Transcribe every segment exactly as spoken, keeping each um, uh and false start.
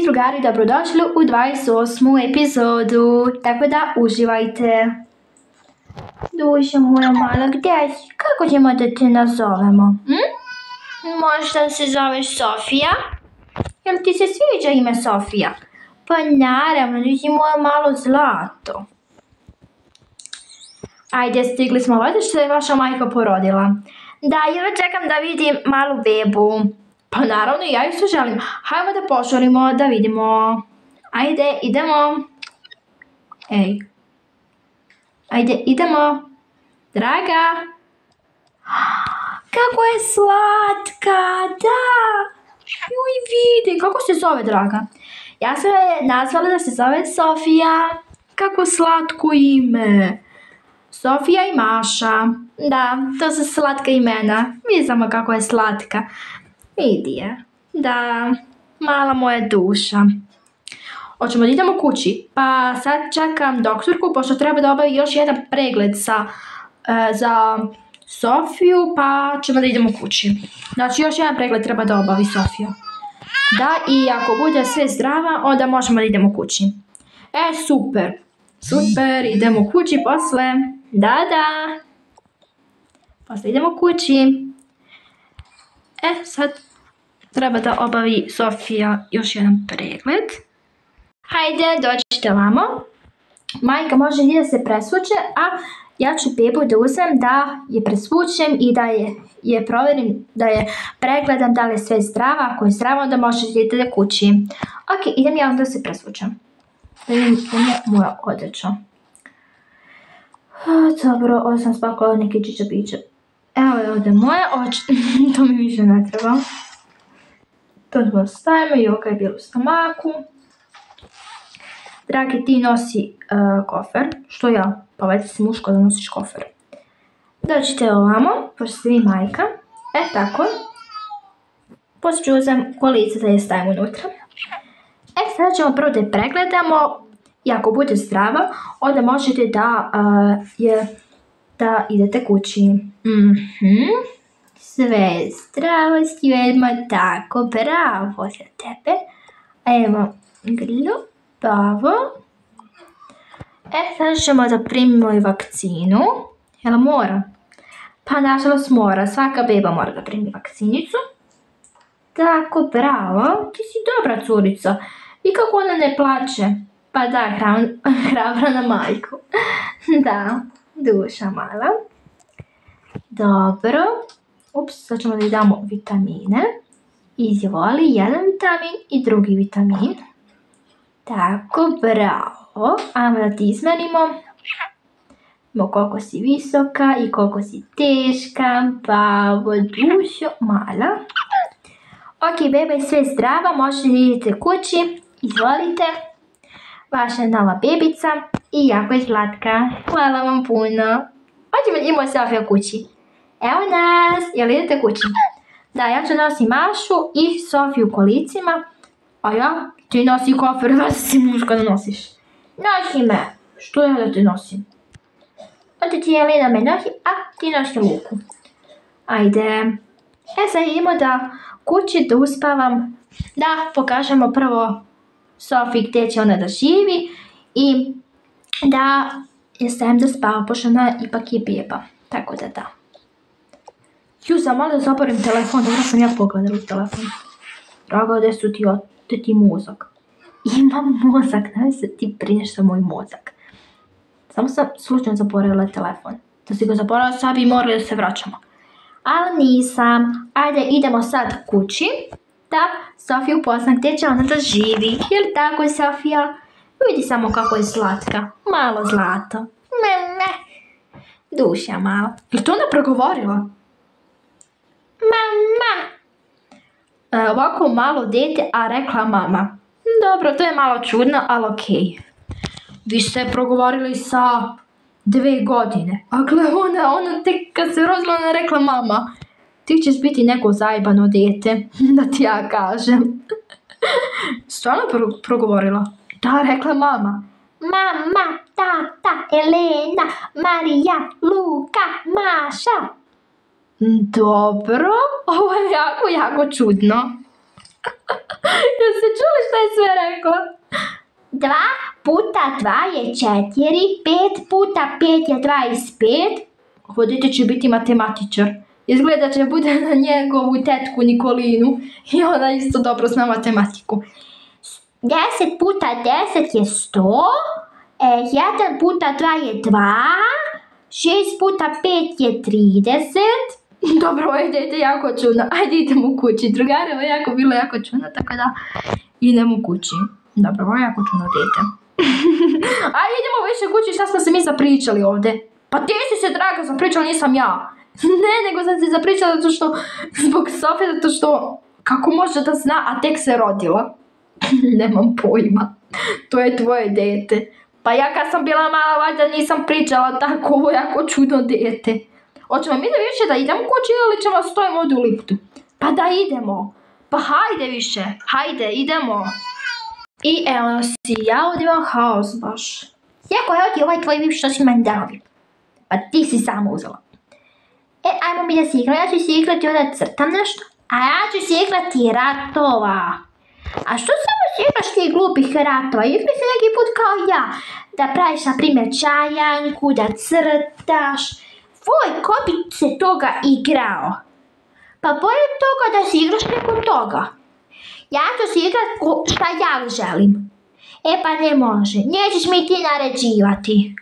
i drugari, dobrodošli u dvadeset osmu epizodu, tako da uživajte. Duša moja mala, gdje si? Kako ćemo da te nazovemo? Hm? Možda se zoveš Sofija? Jel ti se sviđa ime Sofija? Pa naravno, ti si moja malo zlato. Ajde, stigli smo ovdje što je vaša majka porodila. Da, ja čekam da vidim malu bebu. Pa naravno, ja ju se želim. Hajmo da požurimo, da vidimo. Ajde, idemo. Ej. Ajde, idemo. Draga. Kako je slatka, da. Joj, vidi, kako se zove, draga? Ja sam je nazvala da se zove Sofija. Kako slatko ime. Sofija i Maša. Da, to su slatka imena. Vidi samo kako je slatka. Vidi je. Da, mala moja duša. Hoćemo da idemo kući. Pa sad čekam doktorku, pošto treba da obavi još jedan pregled sa, uh, za Sofiju, pa ćemo da idemo kući. Znači još jedan pregled treba da obavi Sofija. Da, i ako bude sve zdrava, onda možemo da idemo kući. E, super. Super, idemo kući posle. Da, da. Posle idemo kući. E, sad treba da obavi Sofija još jedan pregled. Hajde, dođite vamo. Majka može i da se presvuče, a ja ću bebu da uzmem da je presvučem i da je, je provjerim, da je pregledam da li je sve zdrava. Ako je zdrava, onda možete idete kući. Ok, idem ja onda se presvučem. Da vidim da je moja odjeća. Dobro, ovo sam spakala neke čiča piće. Evo je ovdje moje oči. To mi više ne treba. To smo stavimo i ok je bilo u stomaku. Dragi, ti nosi uh, kofer. Što ja? Pa već si muško da nosiš kofer. Dođite ovamo, pošto ste vi majka. E, tako. Poslije ću uzem kolice da je stavim unutra. E, sada ćemo prvo da je pregledamo. I ako bude zdrava, onda možete da, uh, je, da idete kući. Mhm. Sve zdravo, Sjema, tako, bravo za tebe. Evo, grlo, bravo. E, sada ćemo da primimo i vakcinu. Jel mora? Pa nažalost mora, svaka beba mora da primi vakcinicu. Tako, bravo, ti si dobra curica. I kako ona ne plače? Pa da, hrabra na majku. Da, duša mala. Dobro. Ups, sad ćemo da damo vitamine. Izvoli, jedan vitamin i drugi vitamin. Tako, bravo. Ajmo da ti izmerimo. Imamo koliko si visoka i koliko si teška. Bravo, dušo mala. Ok, beba je sve zdrava, možete da idete kući. Izvolite. Vaša nova bebica i jako je slatka. Hvala vam puno. Hoćemo da idemo Sofija kući. Evo nas. Jel idete kući? Da, ja ću nosim Mašu i Sofiju u kolicima. A ja? Ti nosi kofer, da si muška da nosiš. Nosi me. Što ja da te nosim? Onda ti Jelena me nosi, a ti nosi Luku. Ajde. E sad idemo da kući da uspavam. Da, pokažemo prvo Sofiji gdje će ona da živi i da je stavim da spava, pošto ona ipak je beba. Tako da da. Ju, sam malo da zaborim telefon, dobro sam ja pogledala u telefon. Draga, gdje su ti, gdje ti mozak? Imam mozak, ne se ti brineš za moj mozak. Samo sam slučajno zaboravila telefon. Da si ga zaboravila, sad bi morali da se vraćamo. Ali nisam. Ajde, idemo sad kući. Da Sofiju upoznam gdje će ona da živi. Jel tako, Sofija? Vidi samo kako je slatka. Malo zlato. Ne, ne. Duša mala. Je to ona progovorila? Mama. E, ovako malo dete, a rekla mama. Dobro, to je malo čudno, ali okej. Okay. Vi ste progovorili sa dve godine. A gle, ona, ona tek kad se rozila, ona rekla mama. Ti ćeš biti neko zajebano dete, da ti ja kažem. Stvarno pro progovorila? Da, rekla mama. Mama, tata, Elena, Marija, Luka, Maša. Dobro, ovo je jako, jako čudno. Jeste čuli što je sve rekla. Dva puta dva je četiri, pet puta pet je dvadeset pet. Hodite će biti matematičar. Izgleda će bude na njegovu tetku Nikolinu i ona isto dobro zna matematiku. deset puta deset je sto, jedan puta dva je dva, šest puta pet je trideset. Dobro, ovo je dete jako čudno. Ajde idemo u kući. Drugarevo je jako bilo jako čudno, tako da idemo u kući. Dobro, ovo je jako čudno dete. Ajde idemo više kući, šta smo se mi zapričali ovdje? Pa ti si se, draga, zapričala, nisam ja. Ne, nego sam se zapričala zato što, zbog Sofije, zato što, kako može da zna, a tek se rodila. Nemam pojma. To je tvoje dete. Pa ja kad sam bila mala, valjda nisam pričala tako, ovo jako čudno dete. Hoćemo mi da više da idemo kući ili ćemo stojimo ovdje u liftu? Pa da idemo. Pa hajde više. Hajde, idemo. I evo si, ja ovdje imam haos baš. Jako, evo ti ovaj tvoj vip što si meni dao vip. Pa ti si samo uzela. E, ajmo mi da si igramo. Ja ću si igrati ovdje crtam nešto. A ja ću si igrati ratova. A što samo si igraš ti glupih ratova? Igri se neki put kao ja. Da praviš, na primjer, čajanku, da crtaš. Foj, ko bi se toga igrao? Pa bolje toga da si igraš neko toga. Ja ću si igrat šta ja želim. E pa ne može, nećeš mi ti naređivati.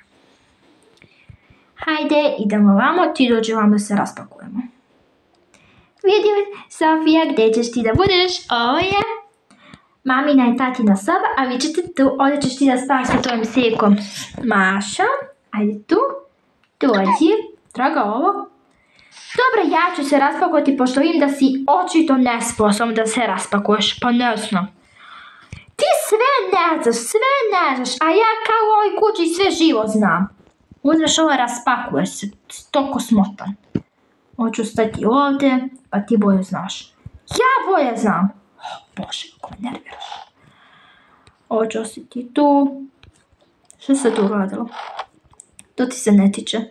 Hajde, idemo vamo, ti dođe vam da se raspakujemo. Vidim, Sofija, gdje ćeš ti da budeš? Ovo je mamina i tatina soba, a vi ćete tu, ovdje ćeš ti da spavaš sa tvojim sekom Maša. Ajde tu, dođi, draga ovo. Dobro, ja ću se raspakovati pošto vidim da si očito nesposobna da se raspakuješ, pa ne znam. Ti sve ne znaš, sve ne znaš, a ja kao u ovoj kući sve živo znam. Uzmeš ovo, raspakuješ se, stoko smotan. Hoću stati ovdje, pa ti bolje znaš. Ja bolje znam. Oh, Bože, kako me nerviraš. Hoću ostati tu. Što se tu uradilo? To ti se ne tiče.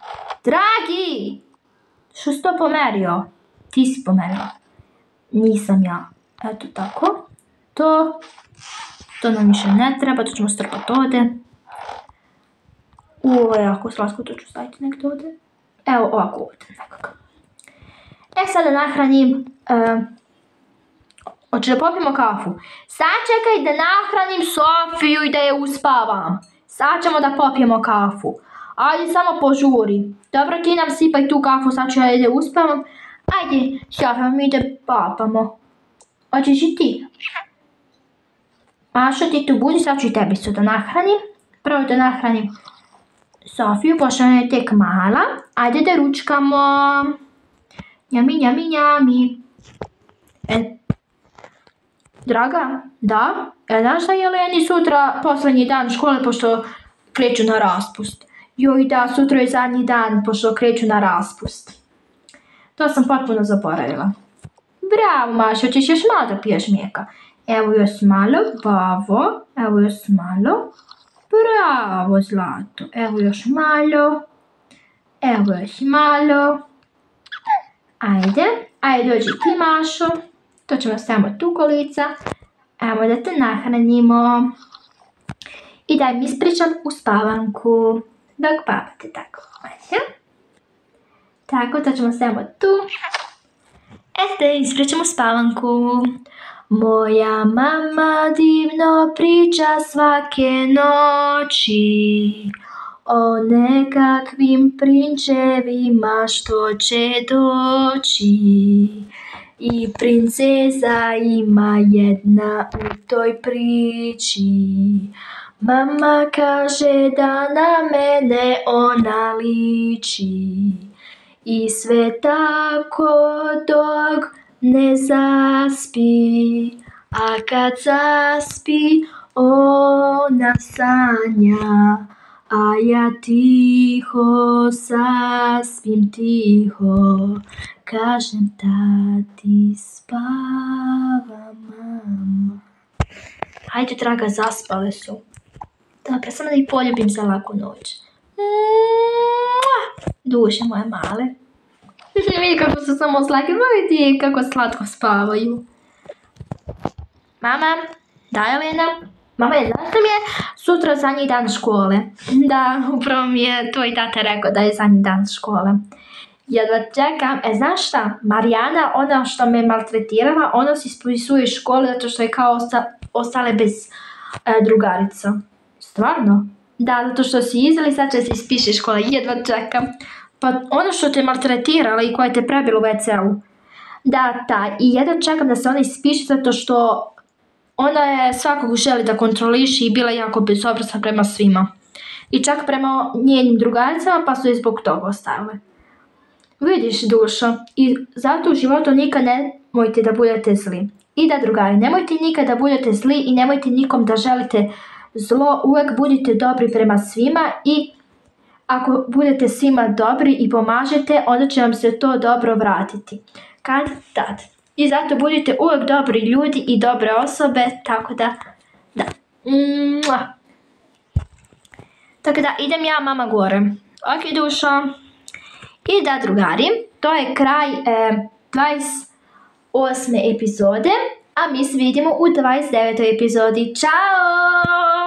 Dragi! Što si to pomerio? Ti si pomerio. Nisam ja. Eto tako. To. To nam više ne treba. To ćemo strpati ovdje. Ovo je jako slatko. To ću staviti nekde ovdje. Evo ovako ovdje nekako. E sad da nahranim. Uh, Hoćeš da popijemo kafu? Sad čekaj da nahranim Sofiju i da je uspavam. Sad ćemo da popijemo kafu. Ajde, samo požuri. Dobro, ti nam sipaj tu kafu, sad ću ja da uspavam. Ajde, Sofija, mi da papamo. Hoćeš i ti? Mašo, ti tu budi, sad ću i tebi su da nahranim. Prvo da nahranim Sofiju, pošto ona je tek mala. Ajde da ručkamo. Njami, njami, njami. E, draga, da? E, znaš da je Leni sutra posljednji dan škole, pošto kreću na raspust? Joj da, sutra je zadnji dan, pošto kreću na raspust. To sam potpuno zaboravila. Bravo, Mašo, ćeš još malo da piješ mlijeka. Evo još malo, bravo. Evo još malo. Bravo, zlato. Evo još malo. Evo još malo. Ajde, ajde dođi ti, Mašo. To ćemo samo tu kolica. Evo da te nahranimo. I daj mi ispričam u spavanku. Dok papate tako. Ajde. Tako, to ćemo samo tu. E, da ispričam u spavanku. Moja mama divno priča svake noći o nekakvim prinčevima što će doći. I princeza ima jedna u toj priči. Mama kaže da na mene ona liči. I sve tako dok ne zaspi. A kad zaspi ona sanja. A ja tiho saspim tiho. Kažem tati spava mama. Hajde, draga, zaspale su. Dobro, samo da ih poljubim za laku noć. Duše moje male. Vidi kako su samo slatke, vidi kako slatko spavaju. Mama, Da, Elena? Mama, je, znaš li mi je sutra zadnji dan škole? Da, upravo mi je tvoj tata rekao da je zadnji dan škole. Jedva čekam, e znaš šta, Marijana, ona što me maltretirala, ona se ispisuje iz škole zato što je kao osta, ostale bez e, drugarica. Stvarno? Da, zato što si izdali, sad će se ispiše iz škole, jedva čekam. Pa ono što te maltretirala i koja te prebila u ve ce u. Da, ta, i jedva čekam da se ona ispiše zato što ona je svakog želi da kontroliši i bila jako bezobrazna prema svima. I čak prema njenim drugaricama, pa su je zbog toga ostavile. Vidiš, dušo, i zato u životu nikad nemojte da budete zli. I da, drugari, nemojte nikad da budete zli i nemojte nikom da želite zlo, uvek budite dobri prema svima i ako budete svima dobri i pomažete, onda će vam se to dobro vratiti. Kad tad. I zato budite uvek dobri ljudi i dobre osobe, tako da, da. Mua. Tako da, idem ja, mama, gore. Ok, dušo. I da, drugari, to je kraj e, dvadeset osme epizode, a mi se vidimo u dvadeset devetoj epizodi. Ćao!